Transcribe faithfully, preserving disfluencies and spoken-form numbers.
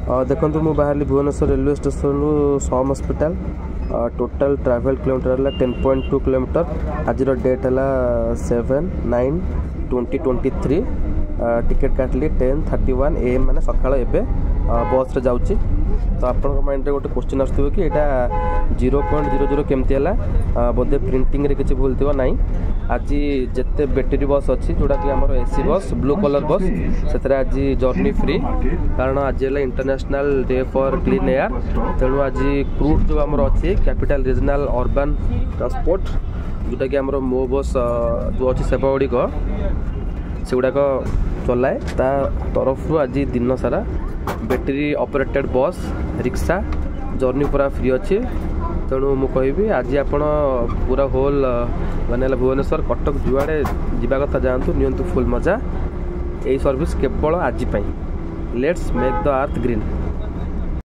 देखो मु बाहर भुवनेश्वर रेलवे स्टेशन रु SUM hospital total travel kilometre है टेन पॉइंट टू किलोमीटर। आज डेट है seven nine twenty twenty three. Ticket काटली ten thirty one A M मैंने सकाल एवं बस रे जाऊँगी। तो आप माइंड गोटे क्वेश्चन आसो कि यहाँ जीरो पॉइंट जीरो जीरो केमती है बोधे प्रिंटिंग रे किसी भूल थी ना। आज जिते बैटेरी बस अच्छी जोटा कि आमर एसी बस ब्लू कलर बस से आज जर्नी फ्री कारण आज है international day for clean air. तेणु आज क्रूट जो आमर अच्छी कैपिटल रीजनल अर्बन ट्रांसपोर्ट जोटा कि आमर मो बस जो अच्छी सेवा गुड़िक से गुड़ाक चलाए ता तरफ आज दिन सारा battery operated bus rickshaw journey पूरा फ्री अच्छी। तेणु मु कहि आज आपण पूरा होल माने भुवनेश्वर कटक जुआड़े जीवा कथा जातु नियंतु फुल मजा। यही सर्विस केवल आज पाई। Let's make the earth green.